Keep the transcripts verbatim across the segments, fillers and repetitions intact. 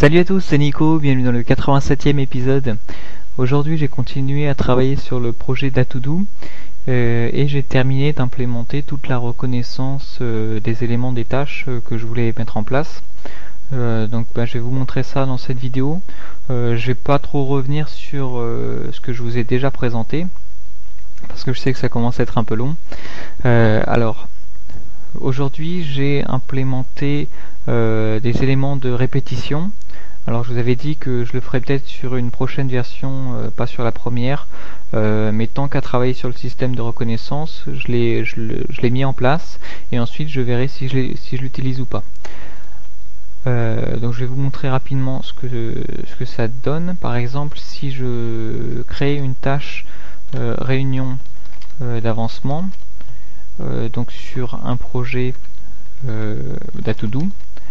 Salut à tous, c'est Nico, bienvenue dans le quatre-vingt-septième épisode. Aujourd'hui j'ai continué à travailler sur le projet Datoodoo euh, et j'ai terminé d'implémenter toute la reconnaissance euh, des éléments des tâches euh, que je voulais mettre en place. Euh, donc bah, je vais vous montrer ça dans cette vidéo. Euh, je vais pas trop revenir sur euh, ce que je vous ai déjà présenté parce que je sais que ça commence à être un peu long. Euh, alors aujourd'hui j'ai implémenté euh, des éléments de répétition. Alors je vous avais dit que je le ferai peut-être sur une prochaine version, euh, pas sur la première, euh, mais tant qu'à travailler sur le système de reconnaissance, je l'ai je l'ai mis en place et ensuite je verrai si je si je l'utilise ou pas. Euh, donc je vais vous montrer rapidement ce que ce que ça donne. Par exemple, si je crée une tâche euh, réunion euh, d'avancement, euh, donc sur un projet euh, Datoodoo,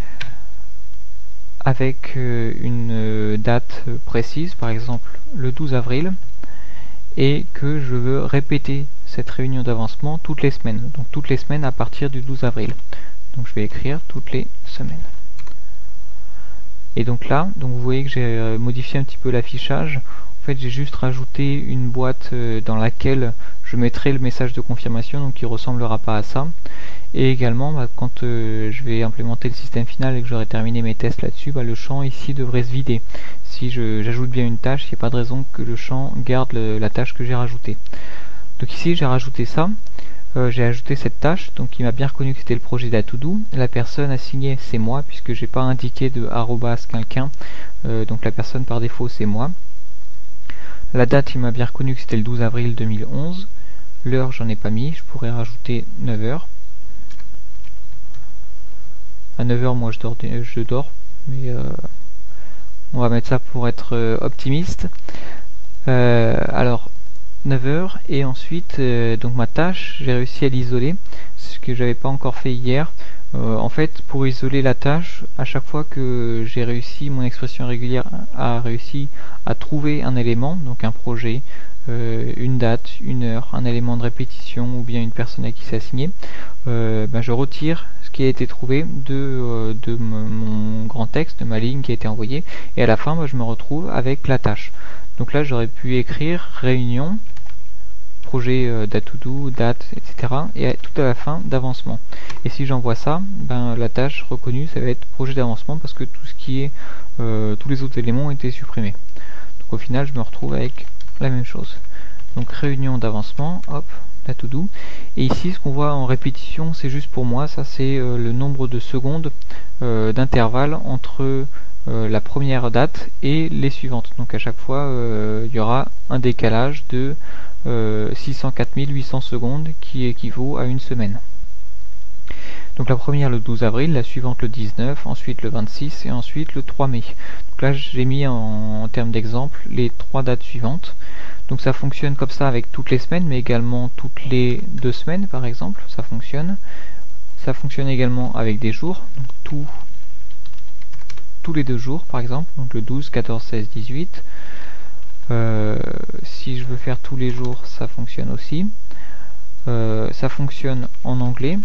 avec euh, une euh, date euh, précise, par exemple le douze avril, et que je veux répéter cette réunion d'avancement toutes les semaines, donc toutes les semaines à partir du douze avril. Donc je vais écrire toutes les semaines. Et donc là, donc vous voyez que j'ai euh, modifié un petit peu l'affichage. En fait, j'ai juste rajouté une boîte euh, dans laquelle je mettrai le message de confirmation, donc qui ressemblera pas à ça. Et également, bah, quand euh, je vais implémenter le système final et que j'aurai terminé mes tests là-dessus, bah, le champ ici devrait se vider. Si j'ajoute bien une tâche, il n'y a pas de raison que le champ garde le, la tâche que j'ai rajoutée. Donc ici, j'ai rajouté ça. Euh, j'ai ajouté cette tâche, donc il m'a bien reconnu que c'était le projet Datoodoo. La personne assignée, c'est moi, puisque j'ai pas indiqué de arrobas quelqu'un. Euh, donc la personne par défaut, c'est moi. La date, il m'a bien reconnu que c'était le douze avril deux mille onze. L'heure, j'en ai pas mis, je pourrais rajouter neuf heures. À neuf heures, moi je dors, je dors mais euh, on va mettre ça pour être euh, optimiste. Euh, alors neuf heures, et ensuite euh, donc ma tâche, j'ai réussi à l'isoler, ce que j'avais pas encore fait hier. Euh, en fait, pour isoler la tâche, à chaque fois que j'ai réussi, mon expression régulière a réussi à trouver un élément, donc un projet, euh, une date, une heure, un élément de répétition ou bien une personne à qui c'est assigné, euh, ben je retire ce qui a été trouvé de, euh, de mon grand texte, de ma ligne qui a été envoyée, et à la fin ben, je me retrouve avec la tâche. Donc là j'aurais pu écrire réunion, projet euh, Datoodoo, date, et cetera. et tout à la fin d'avancement. Et si j'envoie ça, ben la tâche reconnue ça va être projet d'avancement parce que tout ce qui est euh, tous les autres éléments ont été supprimés. Donc au final je me retrouve avec la même chose. Donc réunion d'avancement, hop, Datoodoo. Et ici ce qu'on voit en répétition, c'est juste pour moi, ça c'est euh, le nombre de secondes euh, d'intervalle entre euh, la première date et les suivantes. Donc à chaque fois euh, il y aura un décalage de euh, six cent quatre mille huit cents secondes qui équivaut à une semaine. Donc la première le douze avril, la suivante le dix-neuf, ensuite le vingt-six et ensuite le trois mai. Donc là j'ai mis en, en termes d'exemple les trois dates suivantes. Donc ça fonctionne comme ça avec toutes les semaines, mais également toutes les deux semaines par exemple, ça fonctionne. Ça fonctionne également avec des jours, donc tout, tous les deux jours par exemple, donc le douze, quatorze, seize, dix-huit. Euh, si je veux faire tous les jours, ça fonctionne aussi. Euh, ça fonctionne en anglais.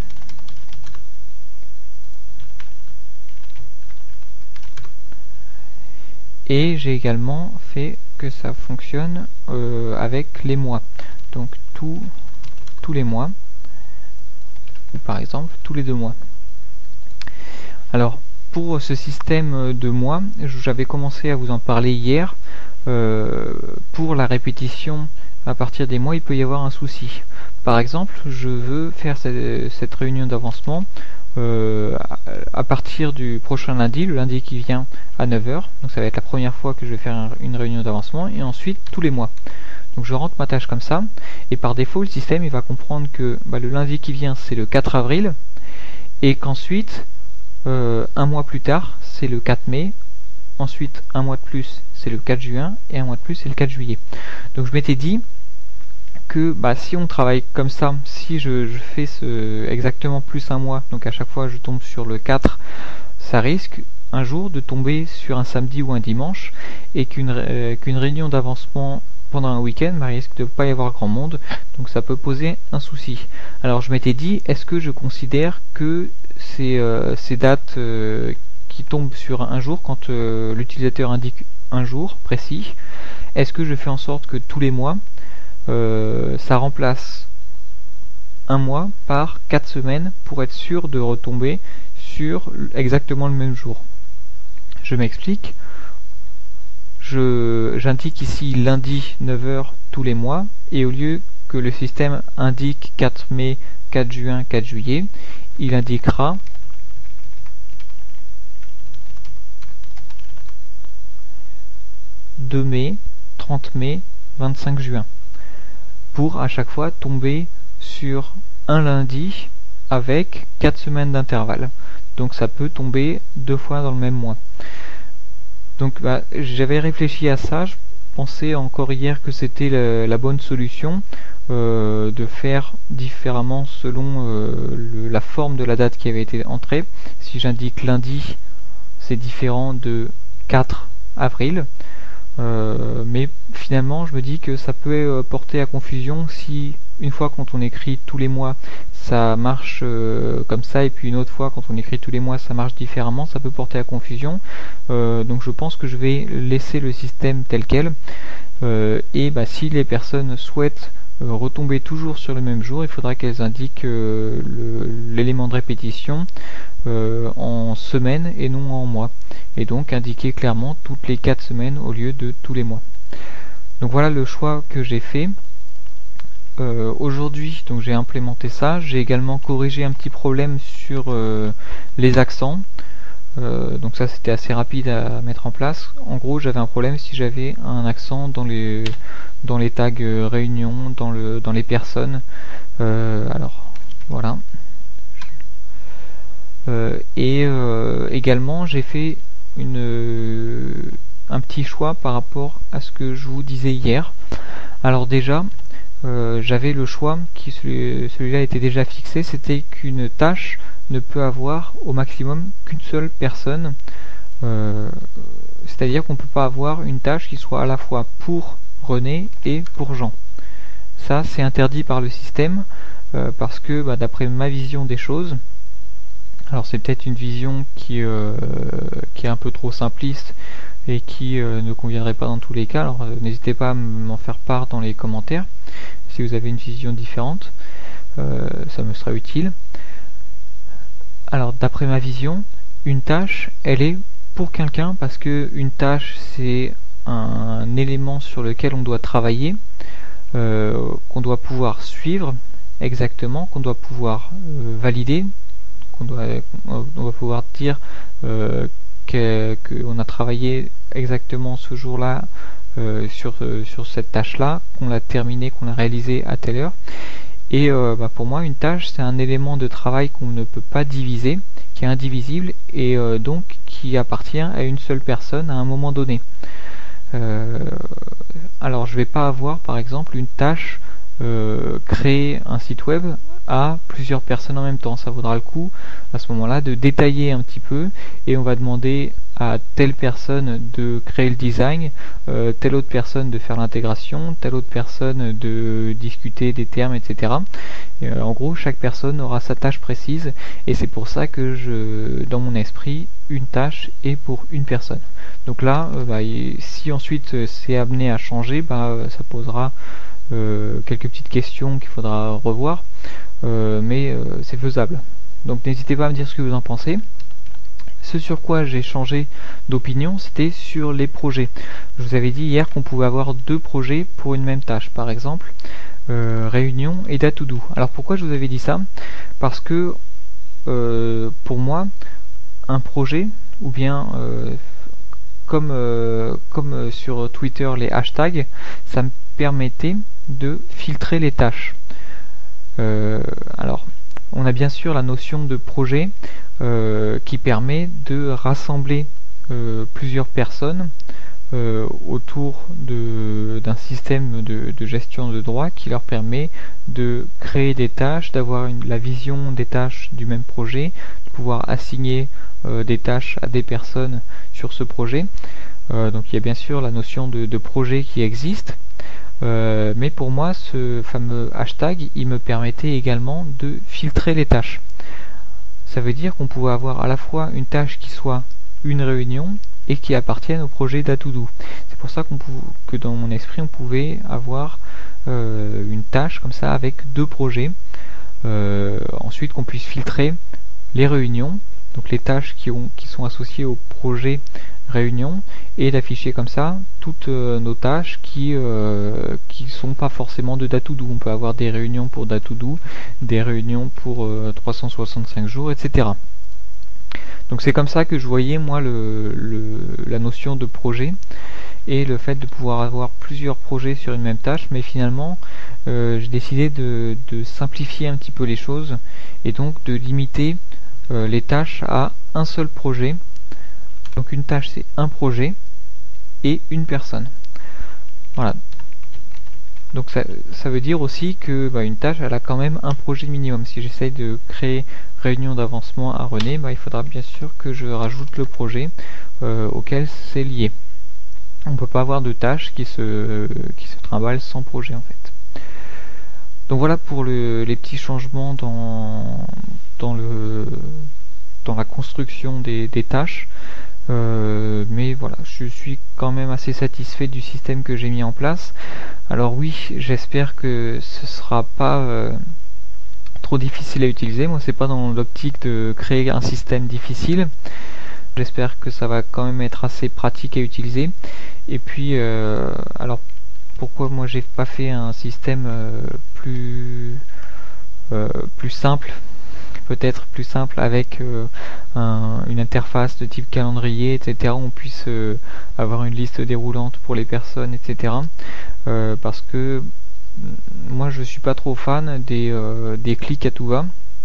Et j'ai également fait que ça fonctionne euh, avec les mois. Donc tout, tous les mois, ou par exemple tous les deux mois. Alors pour ce système de mois, j'avais commencé à vous en parler hier. Euh, pour la répétition à partir des mois, il peut y avoir un souci. Par exemple, je veux faire cette, cette réunion d'avancement euh, à, à partir du prochain lundi, le lundi qui vient à neuf heures. Donc ça va être la première fois que je vais faire une réunion d'avancement, et ensuite tous les mois. Donc je rentre ma tâche comme ça, et par défaut le système il va comprendre que bah, le lundi qui vient c'est le quatre avril, et qu'ensuite euh, un mois plus tard c'est le quatre mai, ensuite un mois de plus c'est le quatre juin, et un mois de plus c'est le quatre juillet. Donc je m'étais dit que bah, si on travaille comme ça, si je, je fais ce, exactement plus un mois, donc à chaque fois je tombe sur le quatre, ça risque un jour de tomber sur un samedi ou un dimanche, et qu'une euh, qu'une réunion d'avancement pendant un week-end, bah, risque de ne pas y avoir grand monde, donc ça peut poser un souci. Alors je m'étais dit, est-ce que je considère que ces, euh, ces dates euh, qui tombe sur un jour quand euh, l'utilisateur indique un jour précis, est-ce que je fais en sorte que tous les mois euh, ça remplace un mois par quatre semaines pour être sûr de retomber sur exactement le même jour? Je m'explique. Je, j'indique ici lundi neuf heures tous les mois, et au lieu que le système indique quatre mai, quatre juin, quatre juillet, il indiquera deux mai, trente mai, vingt-cinq juin, pour à chaque fois tomber sur un lundi avec quatre semaines d'intervalle. Donc ça peut tomber deux fois dans le même mois. Donc bah, j'avais réfléchi à ça, je pensais encore hier que c'était la, la bonne solution euh, de faire différemment selon euh, le, la forme de la date qui avait été entrée. Si j'indique lundi, c'est différent de quatre avril. Euh, mais finalement je me dis que ça peut euh, porter à confusion si une fois quand on écrit tous les mois ça marche euh, comme ça, et puis une autre fois quand on écrit tous les mois ça marche différemment, ça peut porter à confusion. Euh, donc je pense que je vais laisser le système tel quel, euh, et bah, si les personnes souhaitent euh, retomber toujours sur le même jour, il faudra qu'elles indiquent euh, l'élément de répétition euh, en semaine et non en mois, et donc indiquer clairement toutes les quatre semaines au lieu de tous les mois. Donc voilà le choix que j'ai fait. Euh, aujourd'hui, donc j'ai implémenté ça. J'ai également corrigé un petit problème sur euh, les accents. Euh, donc ça c'était assez rapide à mettre en place. En gros, j'avais un problème si j'avais un accent dans les dans les tags euh, réunion, dans le dans les personnes. Euh, alors voilà. Euh, et euh, également j'ai fait une euh, un petit choix par rapport à ce que je vous disais hier. Alors déjà, Euh, j'avais le choix, qui celui, celui-là était déjà fixé, c'était qu'une tâche ne peut avoir au maximum qu'une seule personne, euh, c'est-à-dire qu'on ne peut pas avoir une tâche qui soit à la fois pour René et pour Jean. Ça c'est interdit par le système, euh, parce que bah, d'après ma vision des choses, alors c'est peut-être une vision qui, euh, qui est un peu trop simpliste et qui euh, ne conviendrait pas dans tous les cas, alors euh, n'hésitez pas à m'en faire part dans les commentaires si vous avez une vision différente, euh, ça me sera utile. Alors d'après ma vision, une tâche elle est pour quelqu'un, parce que une tâche c'est un élément sur lequel on doit travailler, euh, qu'on doit pouvoir suivre exactement, qu'on doit pouvoir euh, valider, qu'on doit, on doit pouvoir dire euh, qu'on a travaillé exactement ce jour-là euh, sur, euh, sur cette tâche-là, qu'on l'a terminée, qu'on l'a réalisée à telle heure. Et euh, bah, pour moi, une tâche, c'est un élément de travail qu'on ne peut pas diviser, qui est indivisible, et euh, donc qui appartient à une seule personne à un moment donné. Euh, alors, je ne vais pas avoir, par exemple, une tâche euh, créer un site web à plusieurs personnes en même temps. Ça vaudra le coup à ce moment-là de détailler un petit peu, et on va demander à telle personne de créer le design, euh, telle autre personne de faire l'intégration, telle autre personne de discuter des termes, et cetera. Et, euh, en gros, chaque personne aura sa tâche précise, et c'est pour ça que je, dans mon esprit, une tâche est pour une personne. Donc là, euh, bah, si ensuite euh, c'est amené à changer, bah, ça posera euh, quelques petites questions qu'il faudra revoir. Euh, mais euh, c'est faisable. Donc n'hésitez pas à me dire ce que vous en pensez. Ce sur quoi j'ai changé d'opinion, c'était sur les projets. Je vous avais dit hier qu'on pouvait avoir deux projets pour une même tâche, par exemple euh, réunion et date to do. Alors pourquoi je vous avais dit ça? Parce que euh, pour moi, un projet, ou bien euh, comme, euh, comme sur Twitter les hashtags, ça me permettait de filtrer les tâches. Euh, alors, on a bien sûr la notion de projet euh, qui permet de rassembler euh, plusieurs personnes euh, autour d'un système de, de gestion de droit qui leur permet de créer des tâches, d'avoir la vision des tâches du même projet, de pouvoir assigner euh, des tâches à des personnes sur ce projet. Euh, donc il y a bien sûr la notion de, de projet qui existe. Euh, mais pour moi, ce fameux hashtag, il me permettait également de filtrer les tâches. Ça veut dire qu'on pouvait avoir à la fois une tâche qui soit une réunion et qui appartiennent au projet d'Atoudou. C'est pour ça qu'on que dans mon esprit on pouvait avoir euh, une tâche comme ça avec deux projets. Euh, ensuite qu'on puisse filtrer les réunions, donc les tâches qui, ont, qui sont associées au projet réunion, et d'afficher comme ça toutes euh, nos tâches qui euh, qui sont pas forcément de Datoudou. On peut avoir des réunions pour Datoudou, des réunions pour euh, trois cent soixante-cinq jours, et cetera. Donc c'est comme ça que je voyais moi le, le, la notion de projet et le fait de pouvoir avoir plusieurs projets sur une même tâche, mais finalement euh, j'ai décidé de, de simplifier un petit peu les choses et donc de limiter euh, les tâches à un seul projet. Donc une tâche c'est un projet et une personne. Voilà. Donc ça, ça veut dire aussi que bah, une tâche elle a quand même un projet minimum. Si j'essaye de créer réunion d'avancement à René, bah, il faudra bien sûr que je rajoute le projet euh, auquel c'est lié. On ne peut pas avoir de tâches qui se, euh, qui se trimballent sans projet en fait. Donc voilà pour le, les petits changements dans, dans, le, dans la construction des, des tâches. Euh, mais voilà, je suis quand même assez satisfait du système que j'ai mis en place. Alors oui, j'espère que ce sera pas euh, trop difficile à utiliser. Moi, c'est pas dans l'optique de créer un système difficile. J'espère que ça va quand même être assez pratique à utiliser. Et puis, euh, alors pourquoi moi j'ai pas fait un système euh, plus euh, plus simple? Peut-être plus simple avec euh, un, une interface de type calendrier, et cetera. On puisse euh, avoir une liste déroulante pour les personnes, et cetera. Euh, parce que moi je suis pas trop fan des, euh, des clics à tout va.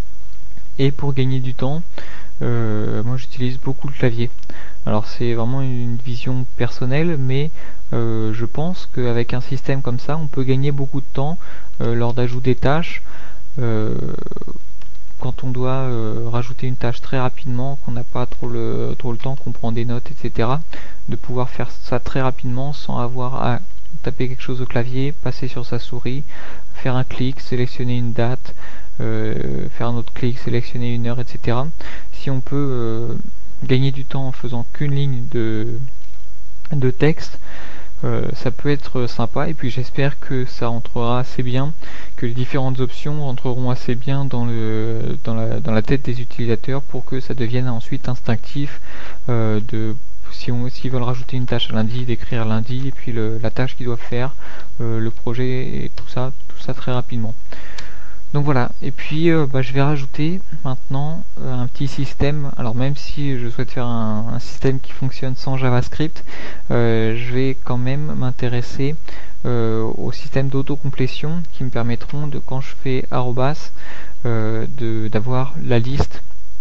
Et pour gagner du temps, euh, moi j'utilise beaucoup le clavier. Alors c'est vraiment une vision personnelle, mais euh, je pense qu'avec un système comme ça, on peut gagner beaucoup de temps euh, lors d'ajout des tâches. Euh, quand on doit euh, rajouter une tâche très rapidement, qu'on n'a pas trop le, trop le temps, qu'on prend des notes, et cetera, de pouvoir faire ça très rapidement sans avoir à taper quelque chose au clavier, passer sur sa souris, faire un clic, sélectionner une date, euh, faire un autre clic, sélectionner une heure, et cetera. Si on peut euh, gagner du temps en faisant qu'une ligne de, de texte, Euh, ça peut être sympa, et puis j'espère que ça entrera assez bien, que les différentes options rentreront assez bien dans, le, dans, la, dans la tête des utilisateurs pour que ça devienne ensuite instinctif euh, de si on s'ils veulent rajouter une tâche à lundi, d'écrire lundi et puis le, la tâche qu'ils doivent faire, euh, le projet et tout ça, tout ça très rapidement. Donc voilà, et puis euh, bah, je vais rajouter maintenant euh, un petit système. Alors même si je souhaite faire un, un système qui fonctionne sans JavaScript, euh, je vais quand même m'intéresser euh, au système d'autocomplétion qui me permettront de, quand je fais arrobas, euh, de d'avoir la liste,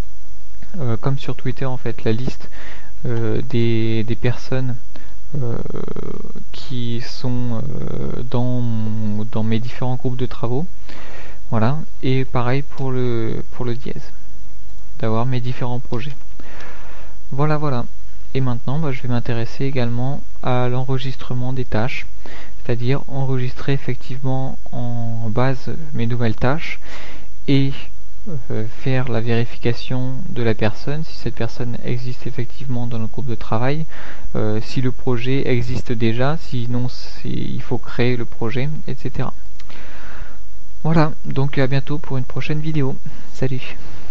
euh, comme sur Twitter en fait, la liste euh, des, des personnes euh, qui sont euh, dans, mon, dans mes différents groupes de travaux. Voilà, et pareil pour le pour le dièse, d'avoir mes différents projets. Voilà, voilà. Et maintenant, bah, je vais m'intéresser également à l'enregistrement des tâches, c'est-à-dire enregistrer effectivement en base mes nouvelles tâches et euh, faire la vérification de la personne, si cette personne existe effectivement dans le groupe de travail, euh, si le projet existe déjà, sinon il faut créer le projet, et cetera. Voilà, donc à bientôt pour une prochaine vidéo. Salut!